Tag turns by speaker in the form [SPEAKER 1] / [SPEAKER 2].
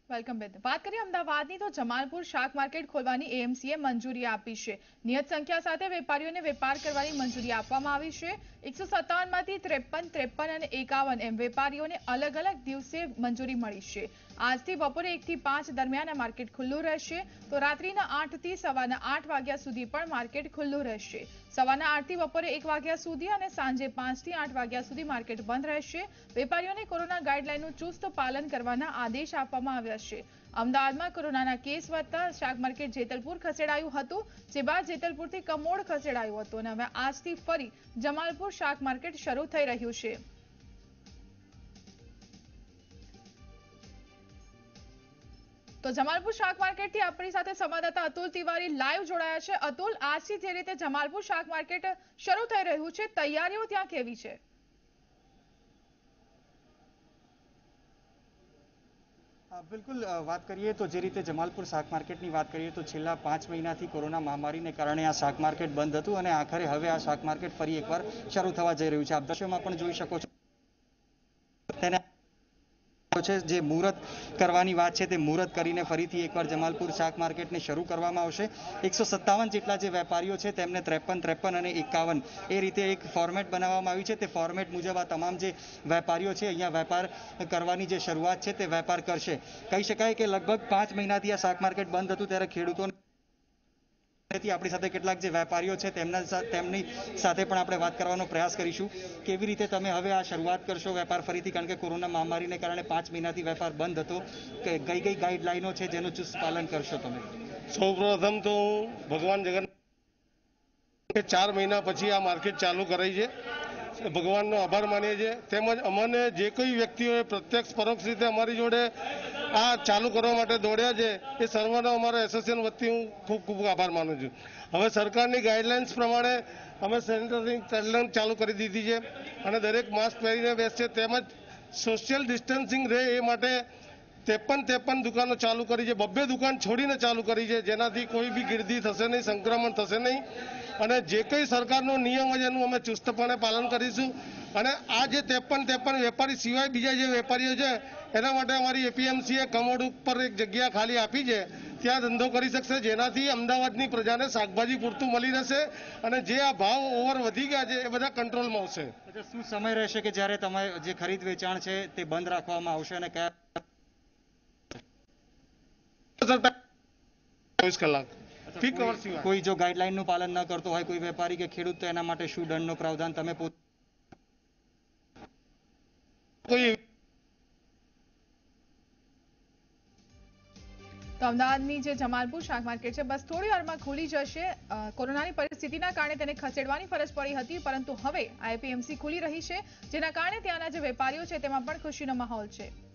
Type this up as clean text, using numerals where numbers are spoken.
[SPEAKER 1] Welcome બેન. વાત કરીએ અમદાવાદની તો જમાલપુર શાક માર્કેટ ખોલવાની એએમસીએ મંજૂરી આપી છે. નિયત સંખ્યા સાથે વેપારીઓને વેપાર કરવાની મંજૂરી આપવામાં આવી છે. 157 માંથી 53, 53 અને 51 એમ વેપારીઓને અલગ અલગ દિવસે મંજૂરી મળી છે. આજથી બપોરે 1 થી 5 દરમિયાન આ માર્કેટ ખુલ્લું રહેશે, તો રાત્રિના 8 થી સવારના 8 વાગ્યા સુધી પણ માર્કેટ ખુલ્લું રહેશે. સવારના 8 થી બપોરે 1 વાગ્યા સુધી અને સાંજે 5 થી 8 વાગ્યા સુધી માર્કેટ બંધ રહેશે. વેપારીઓને કોરોના ગાઈડલાઈનનું ચુસ્ત પાલન કરવાના આદેશ આપવામાં આવ્યા છે. અમદાવાદમાં કોરોનાના કેસ વધતા શાક માર્કેટ જેતલપુર ખસેડાયું હતું, જે બાદ જેતલપુરથી કમોડ ખસેડાયું હતું અને હવે આજથી ફરી જમાલપુર શાક માર્કેટ શરૂ થઈ રહ્યું છે. તો જમાલપુર શાક માર્કેટથી આપણી સાથે સંવાદદાતા અતુલ તિવારી લાઈવ જોડાયા છે. અતુલ, આજથી જે રીતે જમાલપુર શાક માર્કેટ શરૂ થઈ રહ્યું છે, તૈયારીઓ ત્યાં કેવી છે?
[SPEAKER 2] બિલકુલ વાત કરીએ તો જે રીતે જમાલપુર શાક માર્કેટની વાત કરીએ તો છેલ્લા 5 મહિનાથી કોરોના મહામારીને કારણે આ શાક માર્કેટ બંધ હતું અને આખરે હવે આ શાક માર્કેટ ફરી એકવાર શરૂ થવા જઈ રહ્યું છે. આપ દ્રશ્યોમાં પણ જોઈ શકો છો તેને જે મુહૂર્ત કરવાની વાત છે તે મુહૂર્ત કરીને ફરીથી એકવાર જમાલપુર શાક માર્કેટને શરૂ કરવામાં આવશે. 157 જેટલા જે વેપારીઓ છે તેમને 53, 53 અને 51 એ રીતે એક ફોર્મેટ બનાવવામાં આવ્યું છે. તે ફોર્મેટ મુજબ આ તમામ જે વેપારીઓ છે અહીંયા વેપાર કરવાની જે શરૂઆત છે તે વેપાર કરશે. કહી શકાય કે લગભગ 5 મહિનાથી આ શાક માર્કેટ બંધ હતું ત્યારે ખેડૂતોને આપણી સાથે કેટલાક જે વેપારીઓ છે તેમની સાથે પણ આપણે વાત કરવાનો પ્રયાસ કરીશું. કેવી રીતે તમે હવે આ શરૂઆત કરશો વેપાર ફરીથી, કારણ કે કોરોના મહામારીને કારણે 5 મહિનાથી વેપાર બંધ હતો, કઈ કઈ ગાઈડલાઈનો છે જેનું ચુસ્ત પાલન કરશો તમે?
[SPEAKER 3] સૌપ્રથમ તો હું ભગવાન જગન્નાથ 4 મહિના પછી આ માર્કેટ ચાલુ કરાઈ છે, ભગવાનનો આભાર માનીએ છીએ. તેમજ અમને જે કોઈ વ્યક્તિઓએ પ્રત્યક્ષ પરોક્ષ રીતે અમારી જોડે આ ચાલુ કરવા માટે દોડ્યા છે એ સર્વનો અમારા એસોસિએશન વતી હું ખૂબ ખૂબ આભાર માનું છું. હવે સરકારની ગાઈડલાઇન્સ પ્રમાણે અમે સેનિટાઇઝિંગ ચેલેન્જ ચાલુ કરી દીધી છે અને દરેક માસ્ક પહેરીને બેસશે, તેમજ સોશિયલ ડિસ્ટન્સિંગ રહે એ માટે 53 દુકાનો ચાલુ કરી છે. 2 દુકાન છોડીને ચાલુ કરી છે, જેનાથી કોઈ બી ગીર્દી થશે નહીં, સંક્રમણ થશે નહીં અને જે કંઈ સરકારનો નિયમ છે એનું અમે ચુસ્તપણે પાલન કરીશું. અને આ જે 53 વેપારી સિવાય બીજા જે વેપારીઓ છે એના માટે અમારી એપીએમસીએ કમોડ ઉપર એક જગ્યા ખાલી આપી છે, ત્યાં ધંધો કરી શકશે, જેનાથી અમદાવાદની પ્રજાને શાકભાજી પૂરતું મળી રહેશે અને જે આ ભાવ ઓવર વધી ગયા છે એ બધા કંટ્રોલમાં આવશે.
[SPEAKER 2] શું સમય રહેશે કે જ્યારે તમે જે ખરીદ વેચાણ છે તે બંધ રાખવામાં આવશે અને કયા
[SPEAKER 3] 24 કલાક પીક અવર સિવાય?
[SPEAKER 2] કોઈ જો ગાઈડલાઈનનું પાલન ન કરતો હોય કોઈ વેપારી કે ખેડૂત, તો એના માટે શું દંડનો પ્રાવધાન તમે
[SPEAKER 3] કોઈ
[SPEAKER 1] તો અમદાવાદની જે જમાલપુર શાક માર્કેટ છે બસ થોડી વારમાં ખુલી જશે. કોરોનાની પરિસ્થિતિના કારણે તેને ખસેડવાની ફરજ પડી હતી, પરંતુ હવે આઈપીએમસી ખુલી રહી છે, જેના કારણે ત્યાંના જે વેપારીઓ છે તેમાં પણ ખુશીનો માહોલ છે.